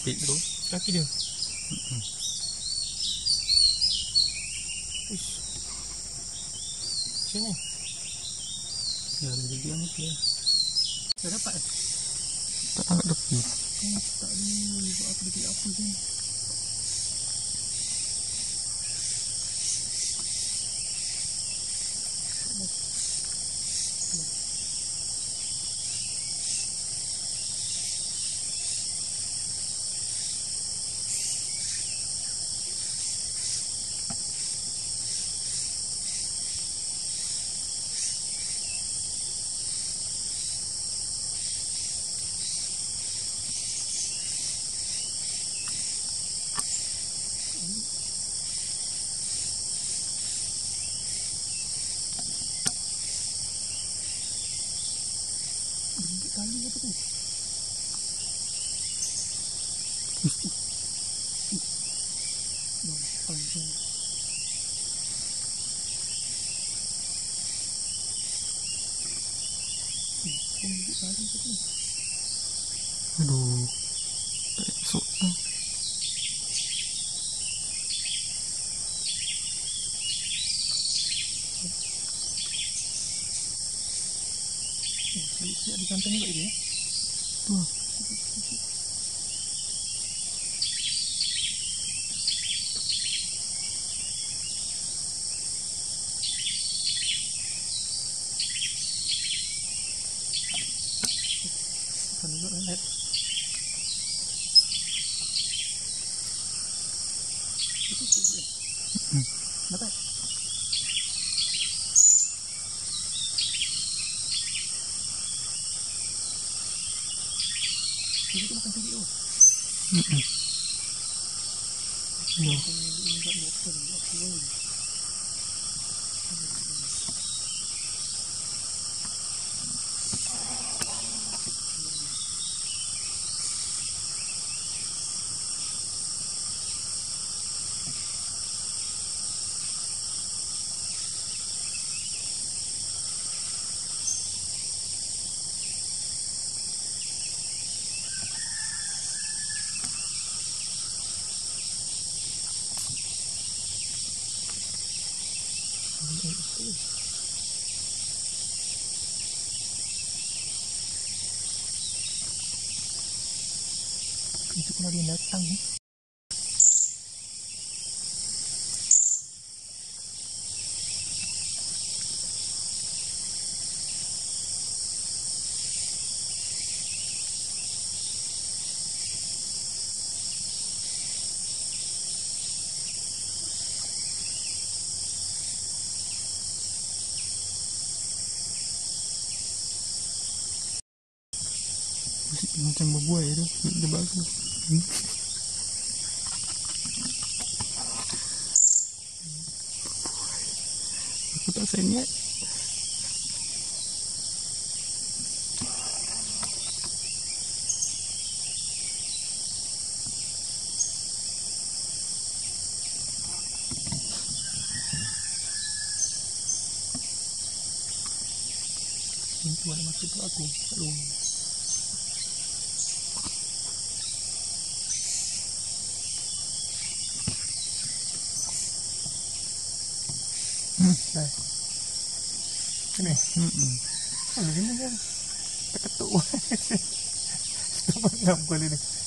plastik tu. Kaki dia. Uish. Macam ni. Ya, dia diam dia. Dah dapat eh? Tak angkat tepi. Tak dia. Buat apa dekat apa je. Kali apa tu? Panjang. Kali apa tu? Aduh. Tak esok lah. Siap di santan juga dia. Tuh. Kan juga lihat. Itu dia. Dapat. Dia tu makan curi tu. Ya. Itu kalau dia datang ni. Macam berbuai tu. Dia bagus. Aku tak saya niat. Itu ada mati pula aku. Aduh. Dah. Sini. Oh, begini kan. Tak ketuk. Setengah 6 kali ni.